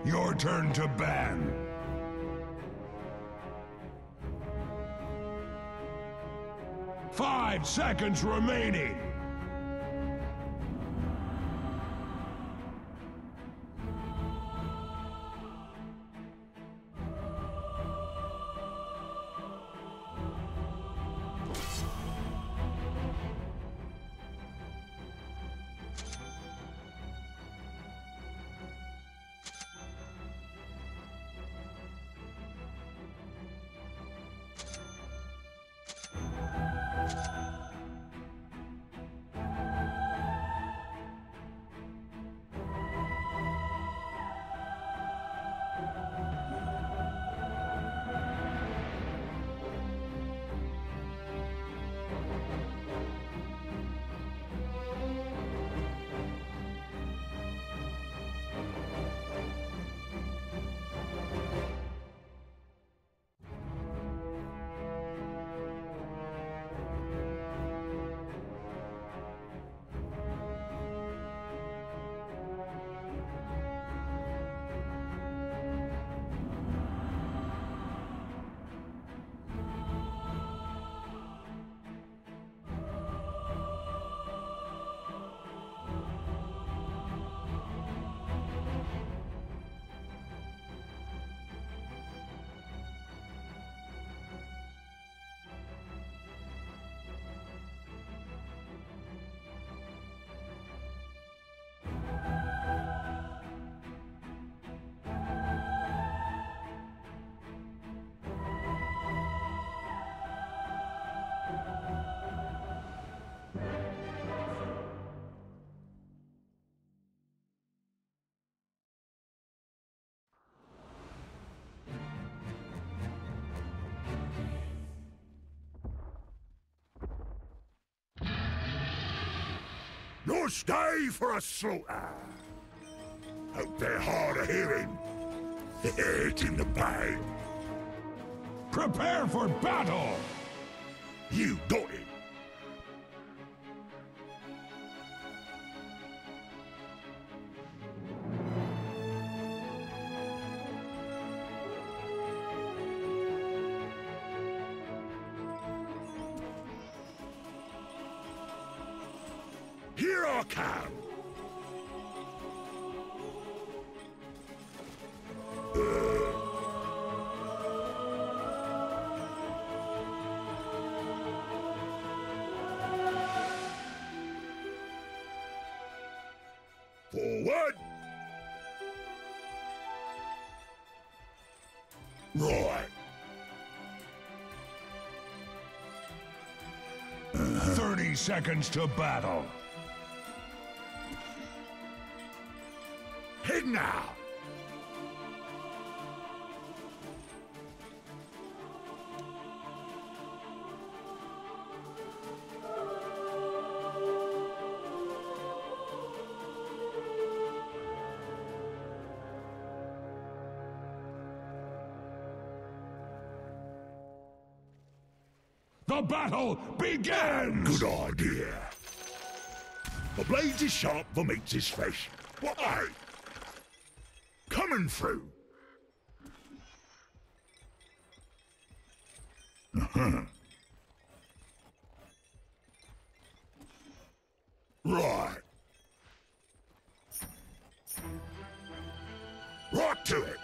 Your turn to ban. Five seconds remaining. No stay for a slaughter. Hope they're hard of hearing. It's in the bag. Prepare for battle! You got it. Here I come. Forward. Right. 30 seconds to battle. Head now. The battle begins! Good idea. The blades is sharp, the meat is fresh. What hey? Coming through. Right. Right to it.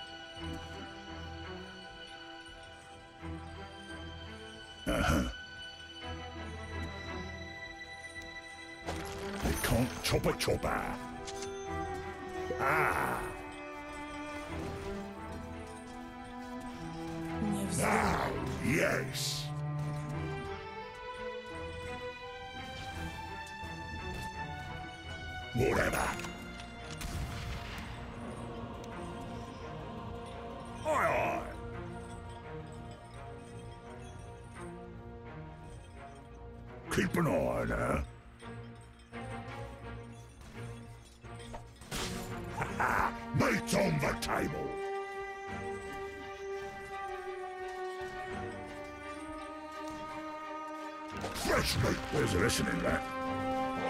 They can't chop a chopper. Ah. Now, yes. Whatever. Aye, aye. Keep an eye on her. Meat's on the table. Fresh meat. There's a lesson in that.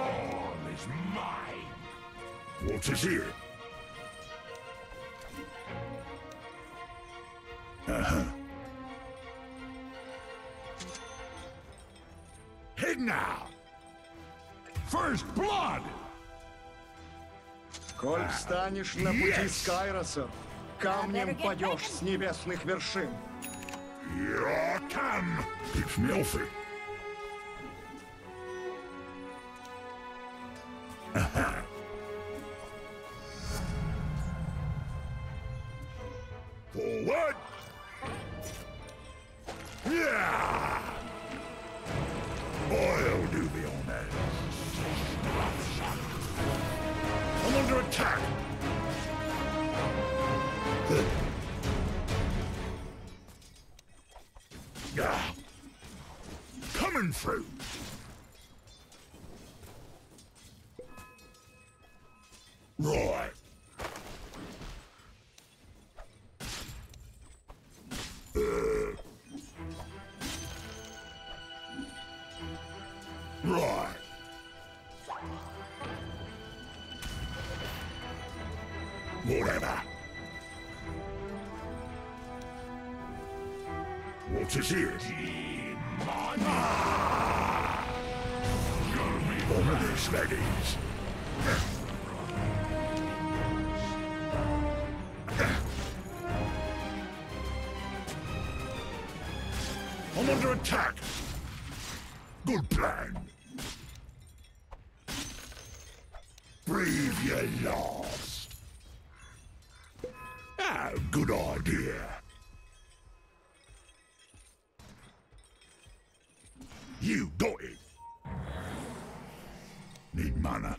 All is mine. What is here? Head now! First blood! Коль встанешь на пути Скайроса, камнем падешь с небесных вершин. Here I come! It's Melfi. Forward! Yeah! I'll do the honors. I'm under attack! Coming through! Right. Right. Whatever. What is it? One of these ladies. I'm under attack. Good plan. Breathe your last. Ah, good idea. You got it. Need mana.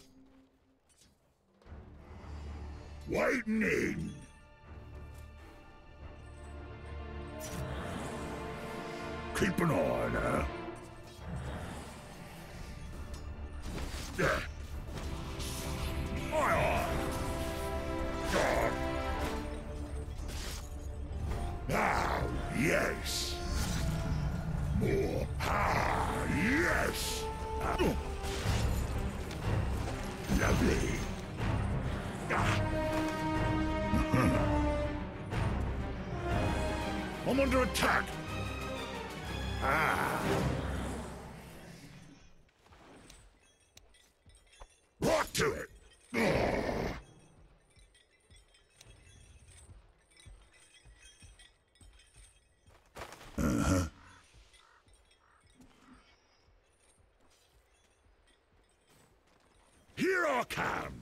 Waiting in. Keep an eye on her. Yeah. Aye, aye. God. Ah, yes. More. Ah, yes. Lovely. Ah. I'm under attack. Ah. Right to it. Here I come.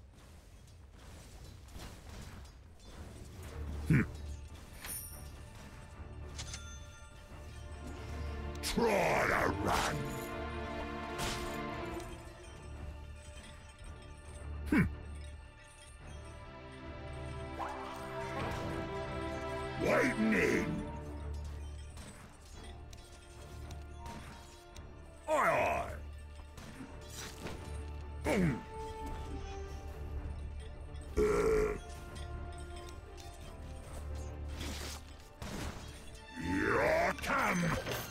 Try to run. Waiting in. Aye, aye. Boom. Here I come.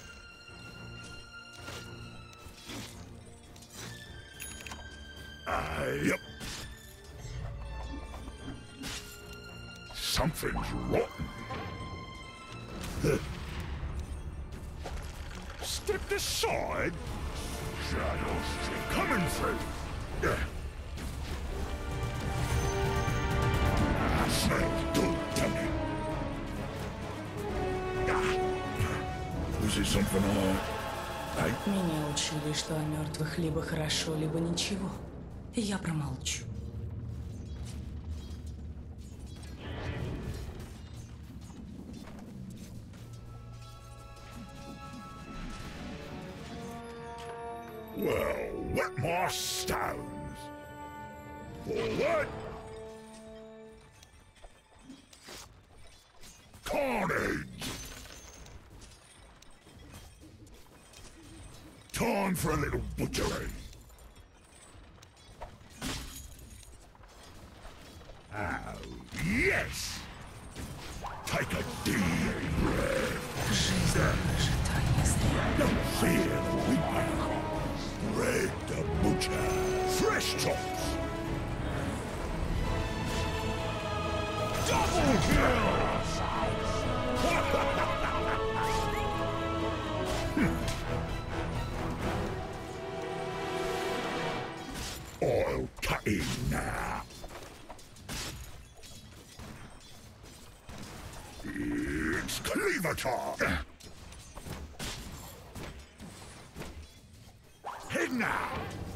Yep. Something's rotten. Stepped aside. Shadows coming through. Smells good, doesn't it? Was it something I... Меня учили, что о мертвых либо хорошо, либо ничего. Я промолчу. Well, wet my stones. Forward! Carnage! Time for a little butchery. Oh, yes! Take a deep breath. Жизнь прожита не зря. Don't fear the reaper. Red the butcher. Fresh chops. Double kill! Oil cutting now. It's cleaver time. Head now.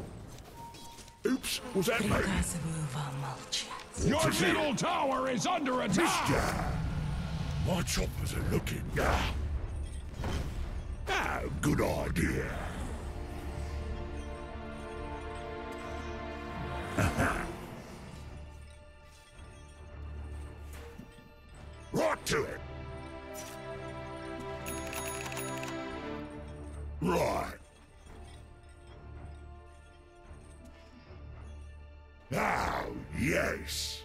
Oops, was that me? Приказываю вам молчать. Your What's it? middle tower is under attack! Mister! My choppers are looking. Good idea. Right to it. Right. Oh, yes.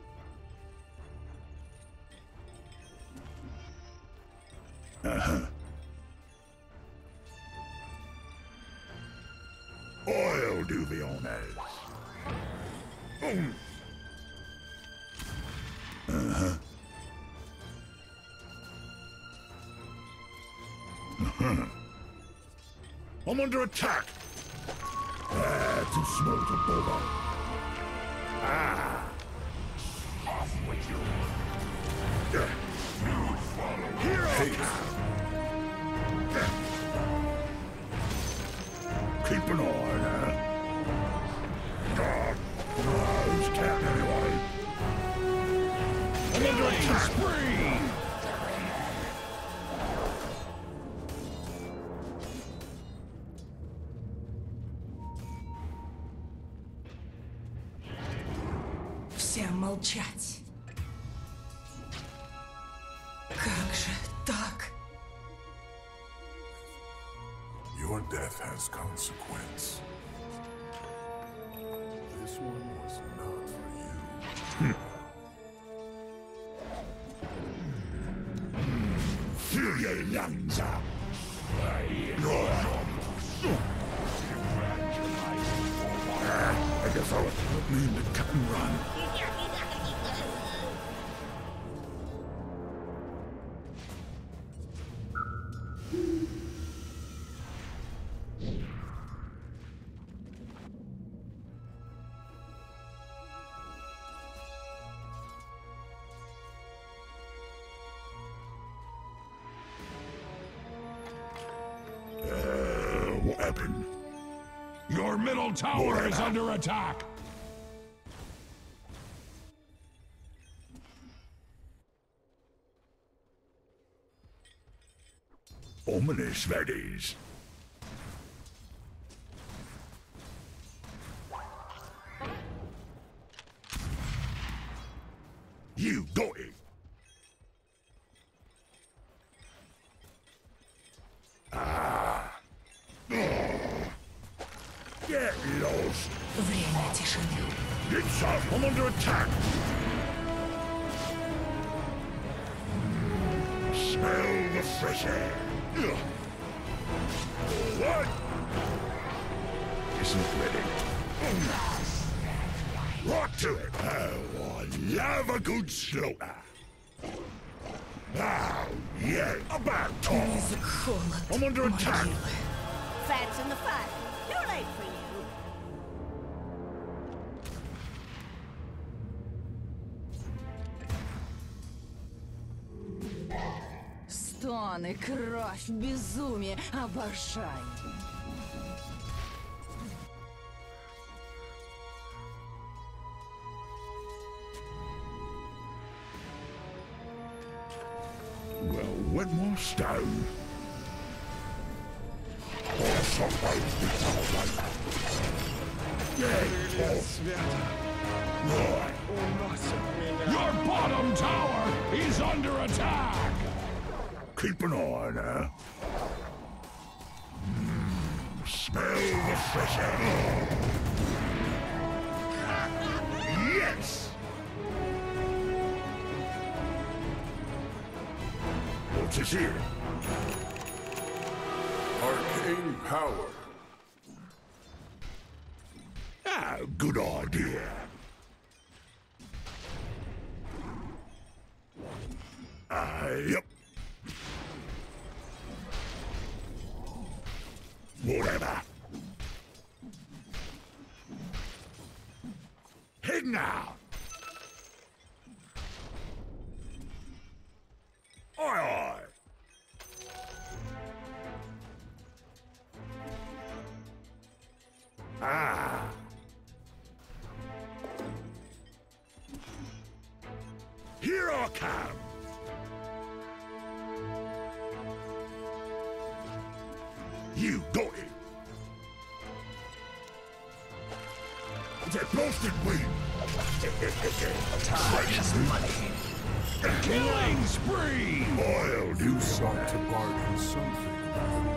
I'll do the honors. I'm under attack. Too small to bother. Off with you. Here I keep an eye on her. Who's counting anyway? I'm under attack. Spree! Всем молчать. Как же так? Your death has consequence. This one was not for you. Fill your lungs up. I guess I was mean to cut and run. What happened? Your middle tower is under attack! Ominous, that is. You got it. Get lost. Время тишины. It's up. I'm under attack. Smell the fresh air. What? Isn't ready. Right to it. Oh, I love a good slaughter. Oh, yeah, about time. Язык холод. I'm under attack. Могилы. Fats in the fat. Too late for you. Стоны, кровь, безумие. Обожаю. Well, one more stone. Or something because Yeah, Свято. right. Уносят меня. Your bottom tower is under attack! Keep an eye on her. Smell the fresh air. Yes! What's this here? Arcane power. Ah, good idea. Yep. I come! You got it! That blasted win! Time is money. Killing spree! I'll do You sought to bargain something of value.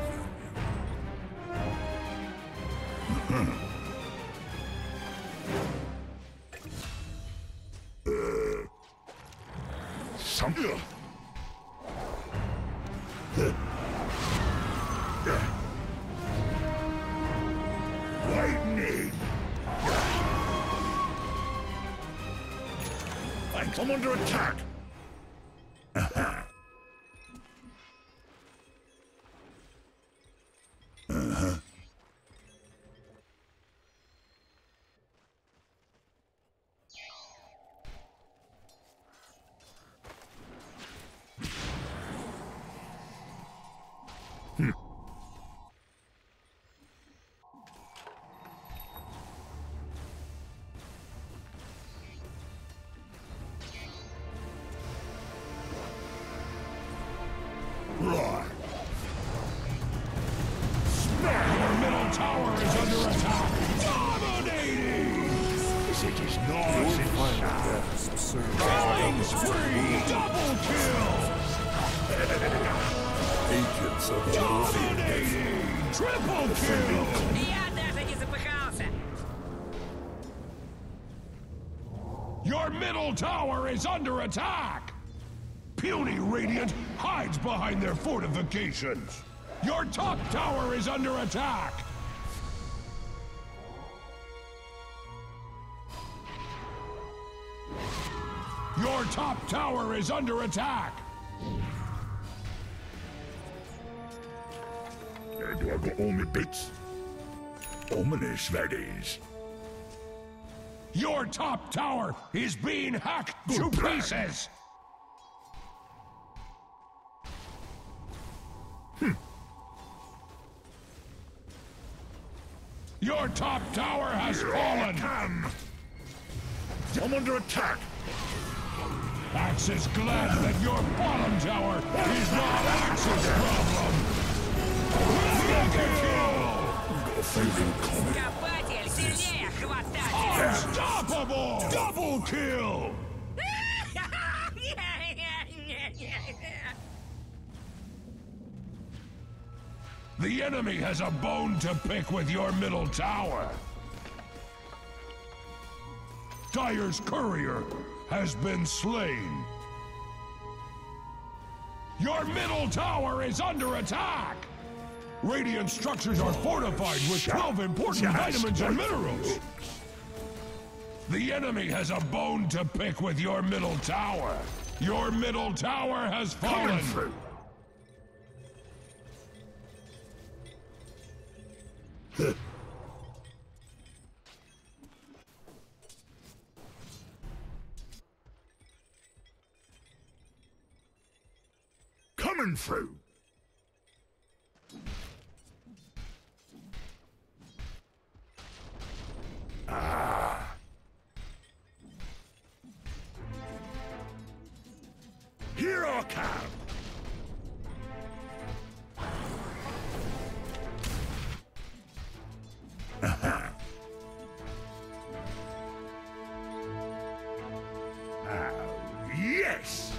something. Lightning! Thanks, I'm under attack! Right. Your middle tower is under attack. Dominating! It is nice and Final sharp. gasp serves Killing as spree! Double kill! agents of the Dominating! Triple kill! Я даже не запыхался. Your middle tower is under attack! Puny Radiant hides behind their fortifications. Your top tower is under attack! Your top tower is under attack! Do I got all my bits? Ominous, that is. Your top tower is being hacked to Good plan. pieces! Your top tower has Here I fallen! come! I'm under attack! Axe is glad that your bottom tower is not Axe's problem! Mega kill! Got a feeling coming. Копатель, сильнее хвататель. Unstoppable! Double kill! The enemy has a bone to pick with your middle tower. Dire's courier has been slain. Your middle tower is under attack! Radiant structures are fortified with 12 important vitamins and minerals. The enemy has a bone to pick with your middle tower. Your middle tower has fallen. Coming through! Coming through! Here I come! Yes!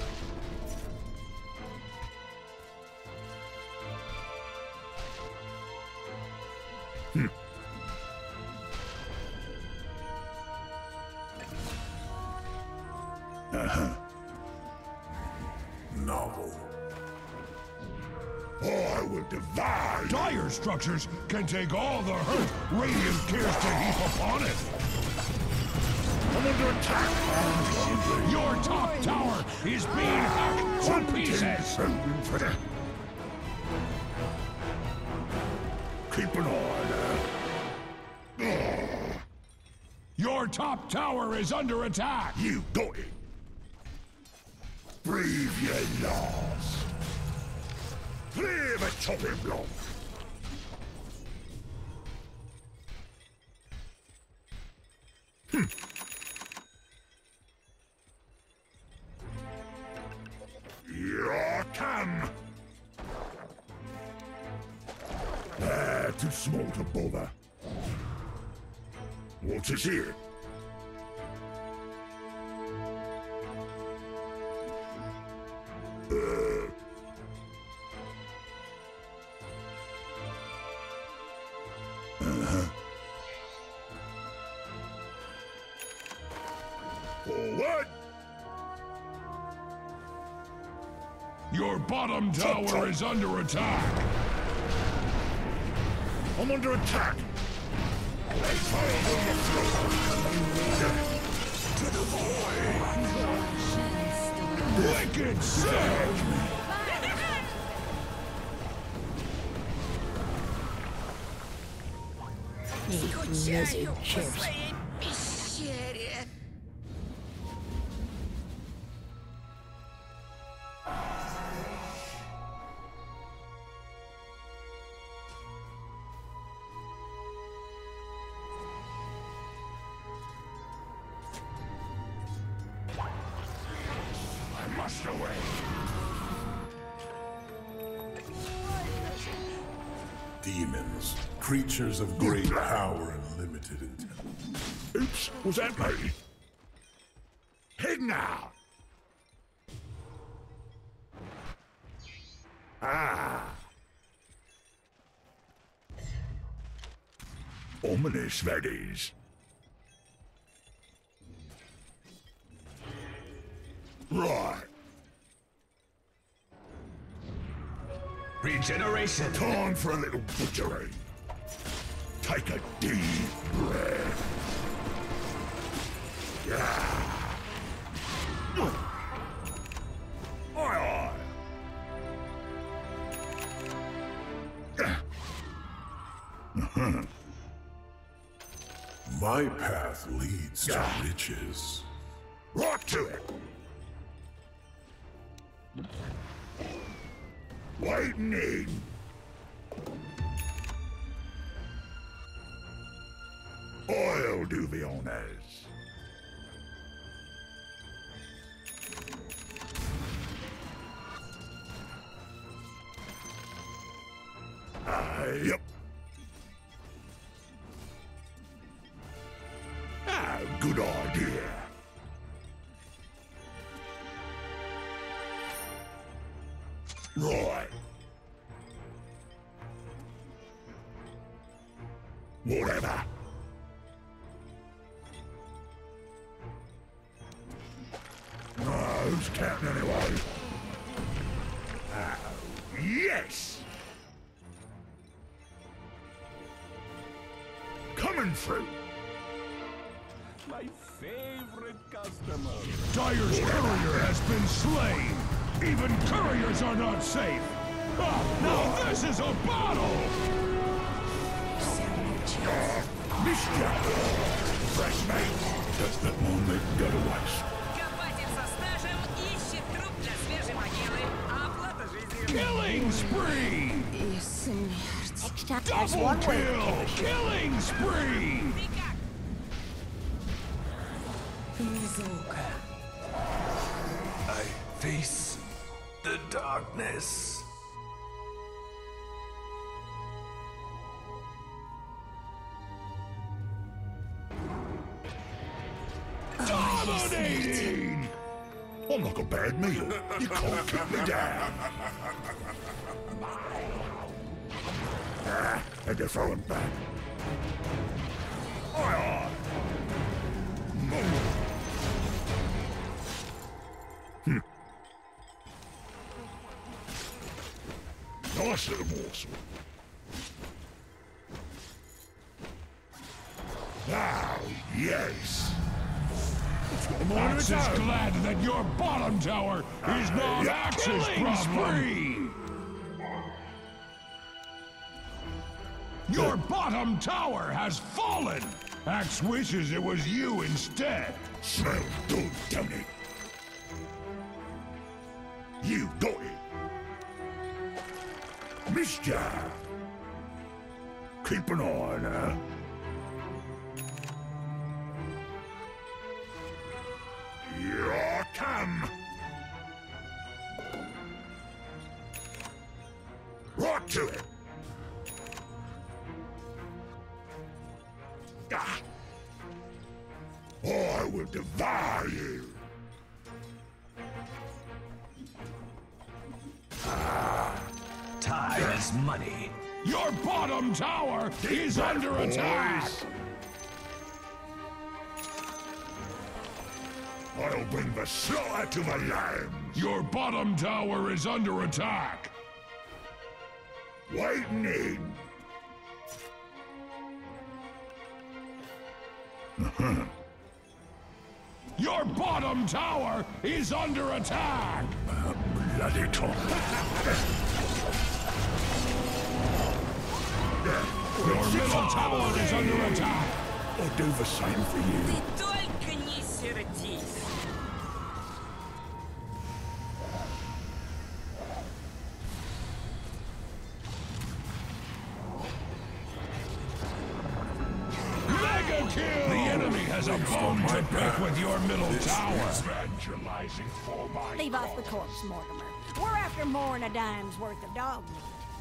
novel. I will divide! Dire structures can take all the hurt Radiant cares to heap upon it. I'm under attack! Your top tower is being hacked to pieces. Keep an eye there. Your top tower is under attack. You got it! Breathe your last! Clear the chopping block! too small to bother. What is here? Forward! Your bottom tower is under attack. I'm under attack! Fire on the floor! To the void! Wicked sick! Скучаю по своей пещере. I must away! Demons, creatures of great power and limited intelligence. Oops, was that me? Head now! Ah! Ominous, that is. Right. Regeneration. Time for a little butchery. Take a deep breath. Yeah. Aye, aye. My path leads to riches. Right to it. Waiting in. I'll do the honors. Yep. Ah, good idea. Right. Whatever. Who's counting anyway? Oh, yes! Coming through. My favorite customer. Dyer's courier has been slain. Even couriers are not safe. Ah, now this is a battle! Mischief! Fresh mate. Just that one that got a waste. Копатель со стажем ищет труп для свежей могилы. Оплата жизнью. Killing spree! И смерть. Double kill! Killing spree! Ты как? Ни звука. I face the darkness. Dominating! I'm like a bad meal. You can't keep me down. Had to throw him back. Aye, aye. Move. Nice little morsel. Oh, yes. Axe is glad that your bottom tower is not Axe's problem. Your bottom tower has fallen. Axe wishes it was you instead. Smells good, don't it? You got it. Mischief. Keep an eye on her. Here I come. Right to it. devour you. Time is money. Your bottom tower is under attack! I'll bring the slaughter to the lambs. Your bottom tower is under attack! Waiting in. Your bottom tower is under attack! Bloody talk. Your middle tower is under attack! I'll do the same for you. Ты только не сердись. Mega kill! The enemy has a bone to pick with your middle tower. Evangelizing for my Leave off the corpse, Mortimer. We're after more than a dime's worth of dog meat.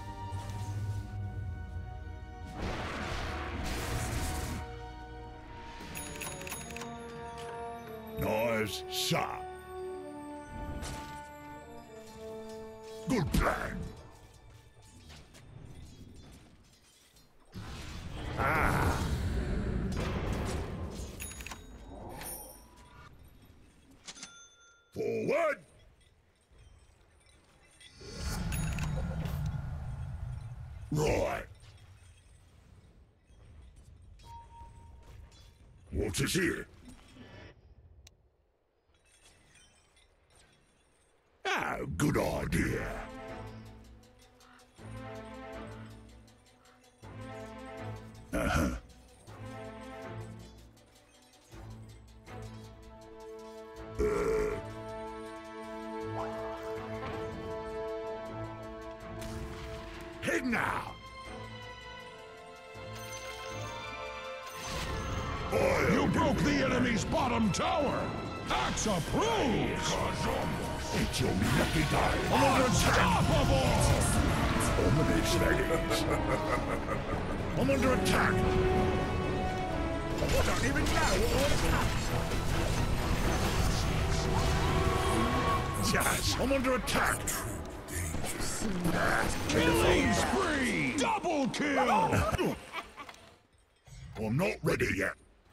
Nice shot. Good plan. Forward. Right. What is here? Ah, good idea. Uh-huh. Head now. You broke the enemy's bottom tower! Axe approved! It's your lucky day. Unstoppable! Ominous that is. I'm under attack. I don't even know what Yes, I'm under attack. Killing spree! Double kill! I'm not ready yet.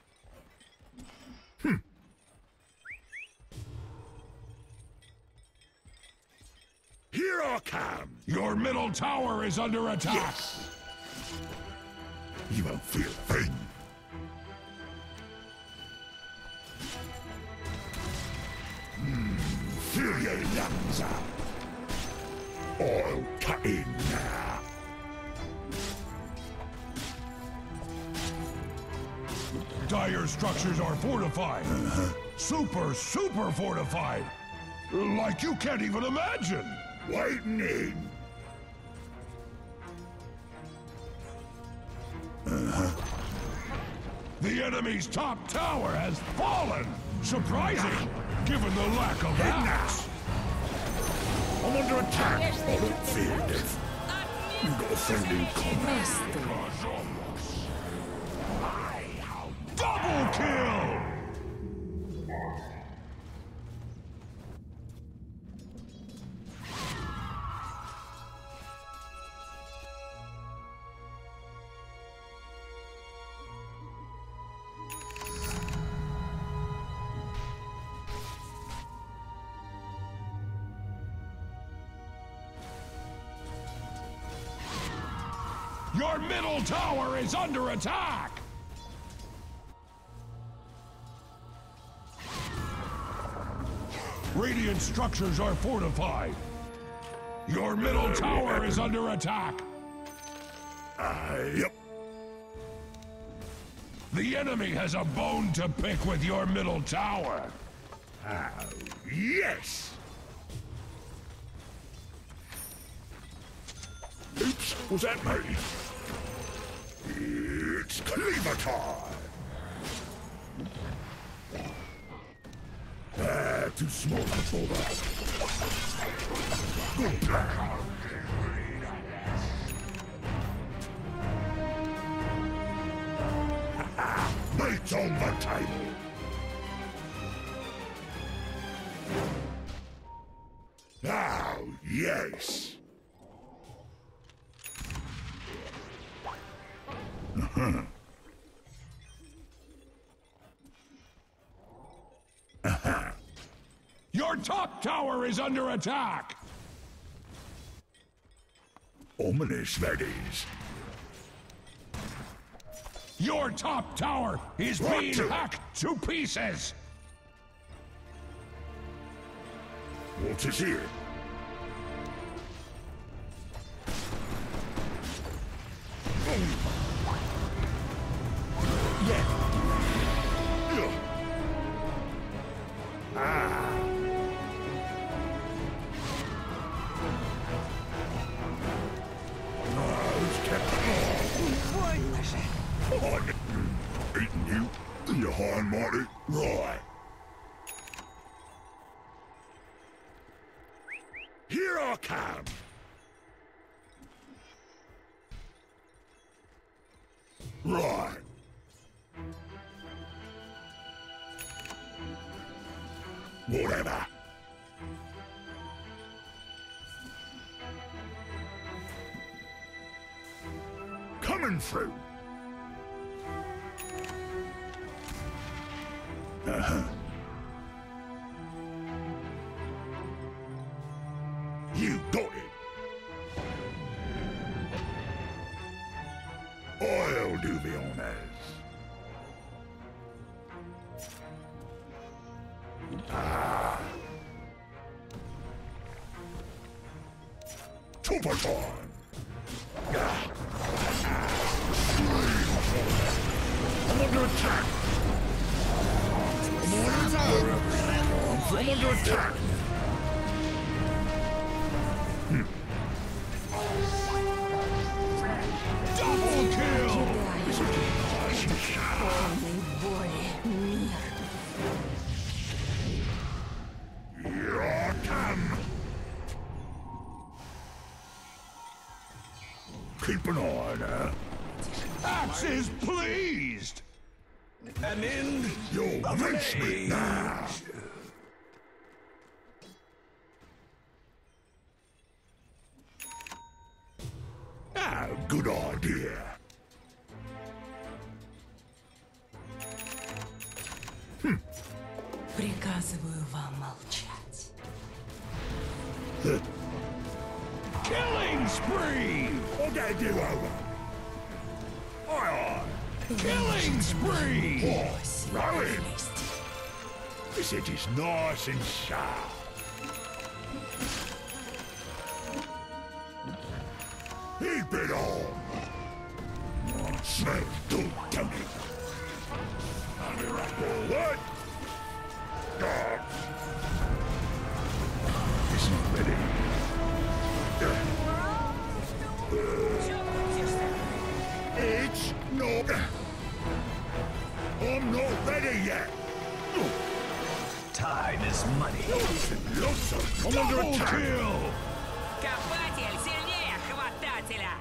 Here I come. Your middle tower is under attack! You won't feel a thing. Fill your lungs up. I'll cut in now. Dire structures are fortified. Super fortified. Like you can't even imagine. Waiting in. The enemy's top tower has fallen. Surprising, given the lack of axe. I'm under attack. I don't fear death. You've got a friend in common. Double kill! Your middle tower is under attack! Radiant structures are fortified. Your middle tower is under attack. Yep. The enemy has a bone to pick with your middle tower. Yes. Oops, was that me? It's cleaver time. Too small to bother. Good plan. Meat's on the table. Oh, yes. Your top tower is under attack! Ominous, that is. Your top tower is being hacked to pieces! What is here? Eating you? You high and mighty? Right. Here I come. Right. Whatever. Coming through. You got it. I'll do the honors. Super time. I'm under attack. I'm under attack. Double kill! Here I come. Keep an eye on her. Axe is pleased! An end You'll of an rinse me age. now. Ah, good idea. Приказываю вам молчать. Killing spree! I'll get you over. Aye, Killing spree! aye. Row him. This edge is nice and sharp. Keep it on. Oh, smells good, don't it? I'll be right forward. It's not ready. It's not. I'm not ready yet. Time is money. Lots of I'm under Double attack. kill! Копатель сильнее хватателя!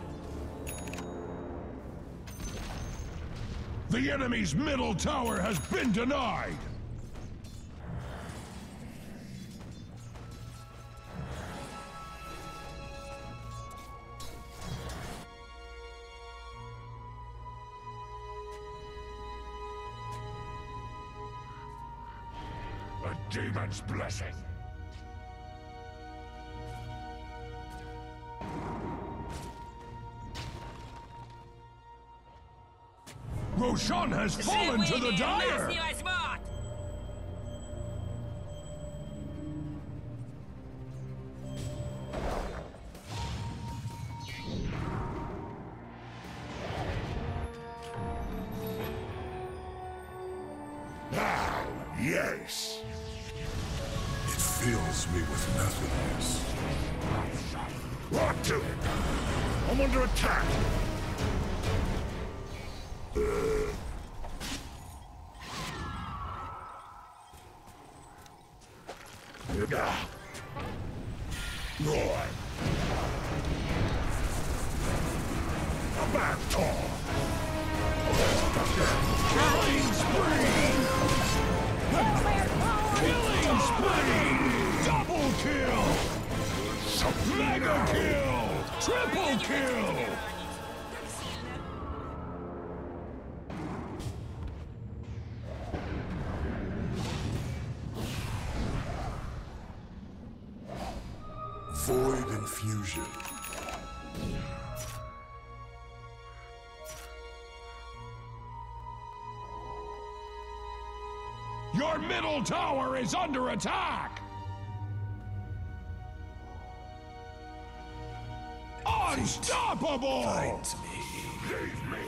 The enemy's middle tower has been denied! A demon's blessing. Roshan has fallen to the Живыми нас dire! не возьмут! Ah, yes. It fills me with nothingness. Right to it. I'm under attack. Right. About time. Killing spree! Killing spree! Double kill! something Mega now. kill! Triple kill! Void infusion. Your middle tower is under attack! Unstoppable! Finds me. Leave me.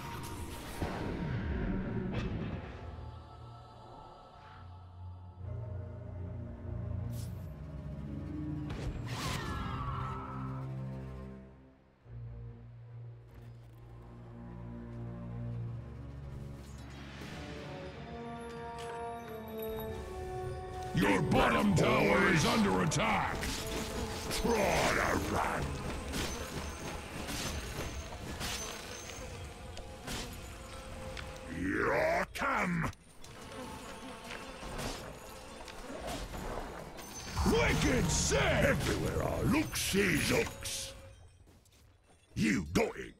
Your bottom tower is under attack! Try to run. Here I come. Wicked sick! Everywhere I look, sees hooks. You got it.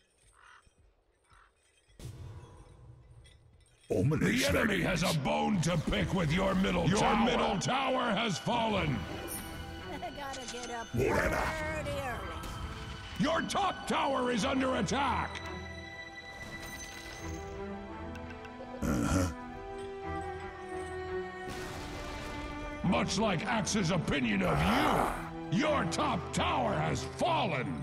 Ominous. The enemy has a bone to pick with your middle tower. Your middle tower has fallen. Gotta get up Whatever. pretty early. Your top tower is under attack. Much like Axe's opinion of you, your top tower has fallen.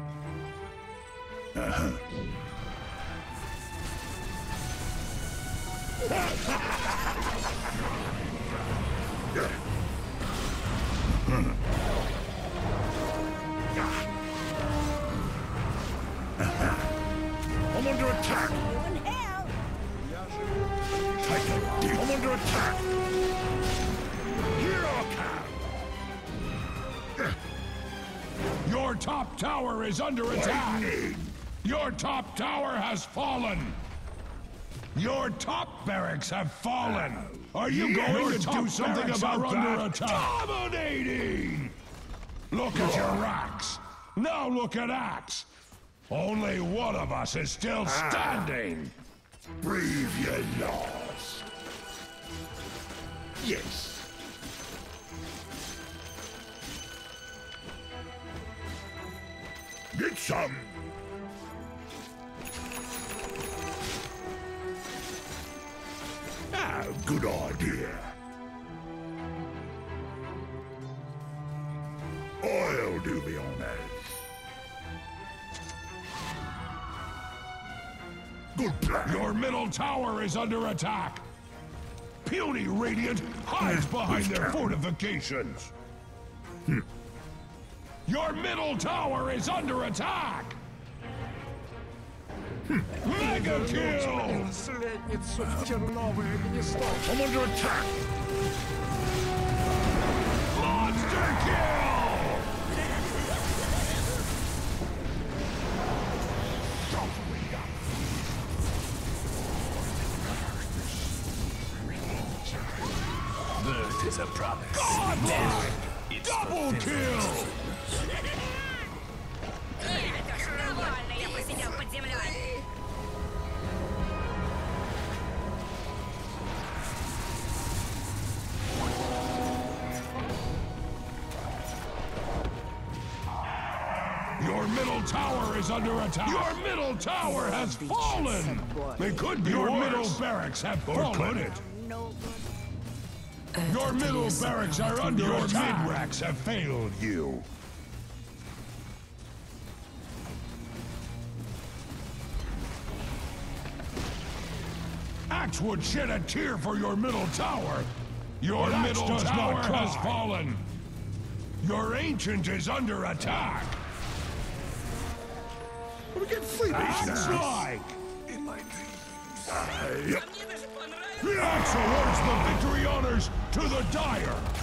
I'm under attack. You in hell. Take a dip. I'm under attack. Here I come. Your top tower is under attack. Lightning. Your top tower has fallen. Your top barracks have fallen. Are you going to do something about that? Dominating! Look at your racks. Now look at Axe. Only one of us is still standing. Breathe your last. Yes. Get some. Ah, good idea. I'll do the honors. Good plan. Your middle tower is under attack. Puny Radiant hides behind their fortifications. Your middle tower is under attack. Mega kill! Средницу в терновое гнездо. I'm under attack. Monster kill! Birth is a promise. Godlike! It's Double kill! Это ж нормально, я посидел под землей. Your middle tower is under attack. Your middle tower has fallen. They could be Your middle barracks have fallen. No good. Your middle barracks are under attack. Your mid-racks have failed you. Axe would shed a tear for your middle tower. Your middle tower has fallen. Your ancient is under attack. We get sleepy Axe now. like. in my dreams. Yep. Мне даже понравилось. Axe awards the victory honors to the Dire.